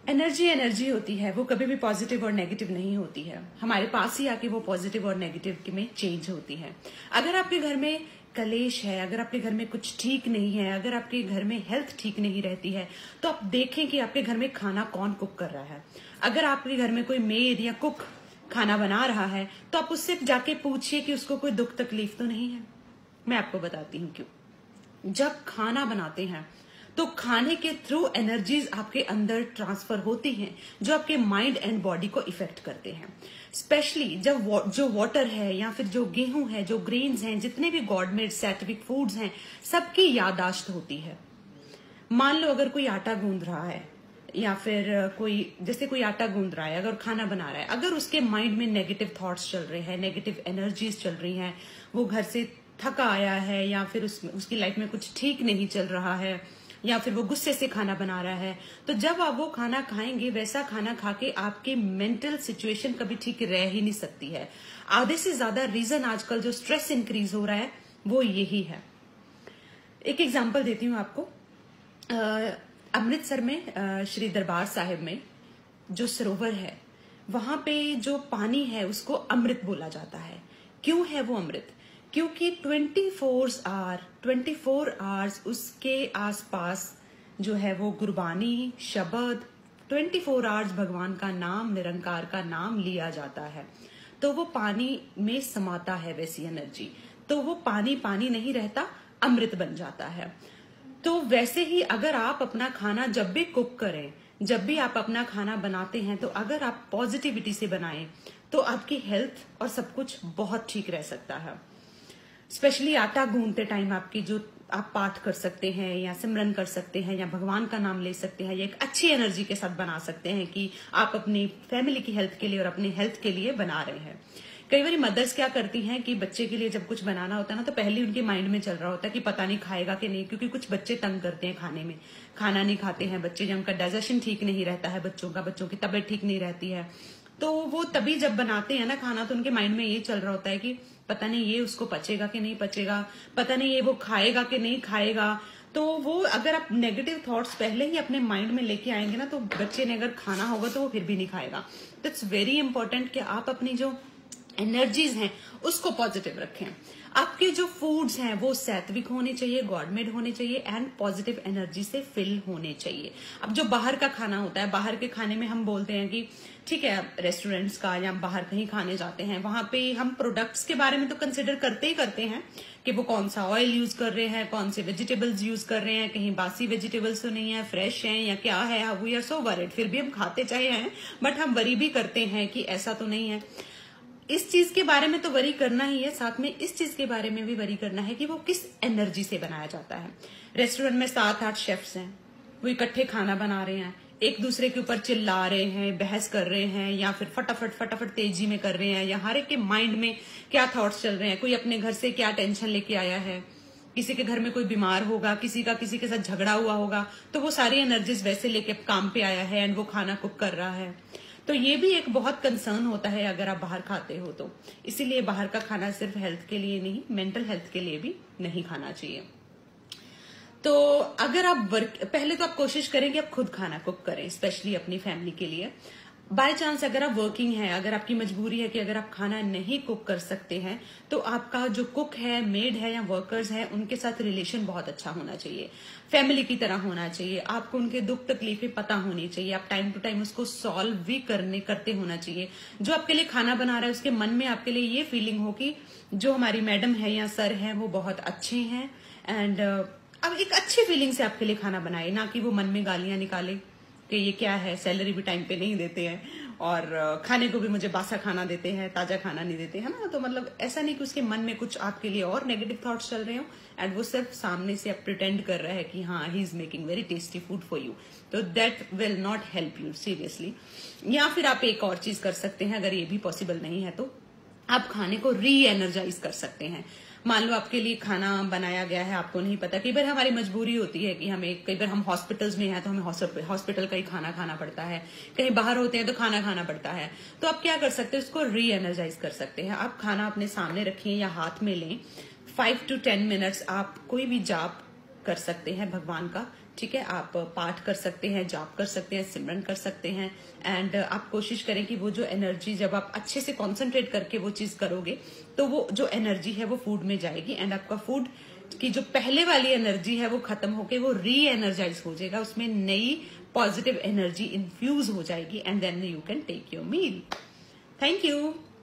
Energy energy होती है, वो कभी भी पॉजिटिव और नेगेटिव नहीं होती है। हमारे पास ही आके वो पॉजिटिव और नेगेटिव में चेंज होती है। अगर आपके घर में कलेश है, अगर आपके घर में कुछ ठीक नहीं है, अगर आपके घर में हेल्थ ठीक नहीं रहती है, तो आप देखें कि आपके घर में खाना कौन कुक कर रहा है। अगर आपके घर में कोई मेड या कुक खाना बना रहा है तो आप उससे जाके पूछिए कि उसको कोई दुख तकलीफ तो नहीं है। मैं आपको बताती हूँ क्यों। जब खाना बनाते हैं तो खाने के थ्रू एनर्जीज आपके अंदर ट्रांसफर होती हैं जो आपके माइंड एंड बॉडी को इफेक्ट करते हैं। स्पेशली जब जो वाटर है या फिर जो गेहूं है, जो ग्रेन्स हैं, जितने भी गॉड मेड सैत्विक फूड्स हैं, सबकी याददाश्त होती है। मान लो अगर कोई आटा गूंद रहा है या फिर कोई आटा गूंद रहा है, अगर खाना बना रहा है, अगर उसके माइंड में नेगेटिव थॉट्स चल रहे हैं, नेगेटिव एनर्जीज चल रही हैं, वो घर से थका आया है या फिर उसकी लाइफ में कुछ ठीक नहीं चल रहा है या फिर वो गुस्से से खाना बना रहा है, तो जब आप वो खाना खाएंगे, वैसा खाना खा के आपकी मेंटल सिचुएशन कभी ठीक रह ही नहीं सकती है। आधे से ज्यादा रीजन आजकल जो स्ट्रेस इंक्रीज हो रहा है वो यही है। एक एग्जांपल देती हूँ आपको। अमृतसर में श्री दरबार साहिब में जो सरोवर है, वहां पे जो पानी है उसको अमृत बोला जाता है। क्यों है वो अमृत? क्योंकि 24 आवर्स उसके आसपास जो है वो गुरबानी, शब्द, 24 आवर्स भगवान का नाम, निरंकार का नाम लिया जाता है, तो वो पानी में समाता है वैसी एनर्जी, तो वो पानी पानी नहीं रहता, अमृत बन जाता है। तो वैसे ही अगर आप अपना खाना जब भी कुक करें, जब भी आप अपना खाना बनाते हैं, तो अगर आप पॉजिटिविटी से बनाएं तो आपकी हेल्थ और सब कुछ बहुत ठीक रह सकता है। स्पेशली आटा गूंदते टाइम आपकी जो आप पाठ कर सकते हैं या सिमरन कर सकते हैं या भगवान का नाम ले सकते हैं, या एक अच्छी एनर्जी के साथ बना सकते हैं कि आप अपनी फैमिली की हेल्थ के लिए और अपनी हेल्थ के लिए बना रहे हैं। कई बार मदर्स क्या करती हैं कि बच्चे के लिए जब कुछ बनाना होता है ना, तो पहले उनके माइंड में चल रहा होता है कि पता नहीं खाएगा कि नहीं, क्योंकि कुछ बच्चे तंग करते हैं खाने में, खाना नहीं खाते हैं बच्चे, या उनका डाइजेशन ठीक नहीं रहता है बच्चों की तबीयत ठीक नहीं रहती है, तो वो तभी जब बनाते हैं ना खाना, तो उनके माइंड में ये चल रहा होता है कि पता नहीं ये उसको पचेगा कि नहीं पचेगा, पता नहीं ये वो खाएगा कि नहीं खाएगा। तो वो अगर आप नेगेटिव थॉट्स पहले ही अपने माइंड में लेके आएंगे ना, तो बच्चे ने अगर खाना होगा तो वो फिर भी नहीं खाएगा। तो इट्स वेरी इंपॉर्टेंट कि आप अपनी जो एनर्जीज हैं उसको पॉजिटिव रखें। आपके जो फूड्स हैं वो सात्विक होने चाहिए, गॉड मेड होने चाहिए एंड पॉजिटिव एनर्जी से फिल होने चाहिए। अब जो बाहर का खाना होता है, बाहर के खाने में हम बोलते हैं कि ठीक है, रेस्टोरेंट्स का या बाहर कहीं खाने जाते हैं, वहां पे हम प्रोडक्ट्स के बारे में तो कंसिडर करते ही करते हैं कि वो कौन सा ऑयल यूज कर रहे हैं, कौन से वेजिटेबल्स यूज कर रहे हैं, कहीं बासी वेजिटेबल्स तो नहीं है, फ्रेश हैं या क्या है, वी आर सो वरीड। फिर भी हम खाते चाहे हैं, बट हम वरी भी करते हैं कि ऐसा तो नहीं है। इस चीज के बारे में तो वरी करना ही है, साथ में इस चीज के बारे में भी वरी करना है कि वो किस एनर्जी से बनाया जाता है। रेस्टोरेंट में 7-8 शेफ्स हैं, वो इकट्ठे खाना बना रहे हैं, एक दूसरे के ऊपर चिल्ला रहे हैं, बहस कर रहे हैं, या फिर फटाफट तेजी में कर रहे हैं, या हर एक के माइंड में क्या थॉट्स चल रहे हैं, कोई अपने घर से क्या टेंशन लेके आया है, किसी के घर में कोई बीमार होगा, किसी के साथ झगड़ा हुआ होगा, तो वो सारी एनर्जीज वैसे लेके काम पे आया है एंड वो खाना कुक कर रहा है। तो ये भी एक बहुत कंसर्न होता है अगर आप बाहर खाते हो तो। इसीलिए बाहर का खाना सिर्फ हेल्थ के लिए नहीं, मेंटल हेल्थ के लिए भी नहीं खाना चाहिए। तो अगर आप पहले तो आप कोशिश करें कि आप खुद खाना कुक करें, स्पेशली अपनी फैमिली के लिए। बाय चांस अगर आप वर्किंग है, अगर आपकी मजबूरी है कि अगर आप खाना नहीं कुक कर सकते हैं, तो आपका जो कुक है, मेड है या वर्कर्स है, उनके साथ रिलेशन बहुत अच्छा होना चाहिए, फैमिली की तरह होना चाहिए। आपको उनके दुख तकलीफें पता होनी चाहिए, आप टाइम टू टाइम उसको सॉल्व भी करते होना चाहिए। जो आपके लिए खाना बना रहा है उसके मन में आपके लिए ये फीलिंग हो कि जो हमारी मैडम है या सर है वो बहुत अच्छे हैं, एंड अब एक अच्छी फीलिंग से आपके लिए खाना बनाए, ना कि वो मन में गालियां निकाले कि ये क्या है, सैलरी भी टाइम पे नहीं देते हैं और खाने को भी मुझे बासा खाना देते हैं, ताजा खाना नहीं देते हैं ना। तो मतलब ऐसा नहीं कि उसके मन में कुछ आपके लिए और नेगेटिव थॉट्स चल रहे हो एंड वो सिर्फ सामने से आप प्रिटेंड कर रहा है कि हाँ he is making very tasty food for you, तो that will not help you seriously. या फिर आप एक और चीज कर सकते हैं, अगर ये भी पॉसिबल नहीं है तो आप खाने को री एनर्जाइज कर सकते हैं। मान लो आपके लिए खाना बनाया गया है, आपको नहीं पता, कई बार हमारी मजबूरी होती है कि कई बार हम हॉस्पिटल्स में हैं तो हमें हॉस्पिटल का ही खाना खाना पड़ता है, कहीं बाहर होते हैं तो खाना खाना पड़ता है। तो आप क्या कर सकते हैं, उसको री एनर्जाइज कर सकते हैं। आप खाना अपने सामने रखिए या हाथ में लें, 5 to 10 मिनट्स आप कोई भी जाप कर सकते हैं भगवान का। ठीक है, आप पाठ कर सकते हैं, जाप कर सकते हैं, सिमरन कर सकते हैं। एंड आप कोशिश करें कि वो जो एनर्जी, जब आप अच्छे से कॉन्सेंट्रेट करके वो चीज करोगे तो वो जो एनर्जी है वो फूड में जाएगी एंड आपका फूड की जो पहले वाली एनर्जी है वो खत्म होके वो री एनर्जाइज हो जाएगा, उसमें नई पॉजिटिव एनर्जी इन्फ्यूज हो जाएगी and then you can take your meal. Thank you.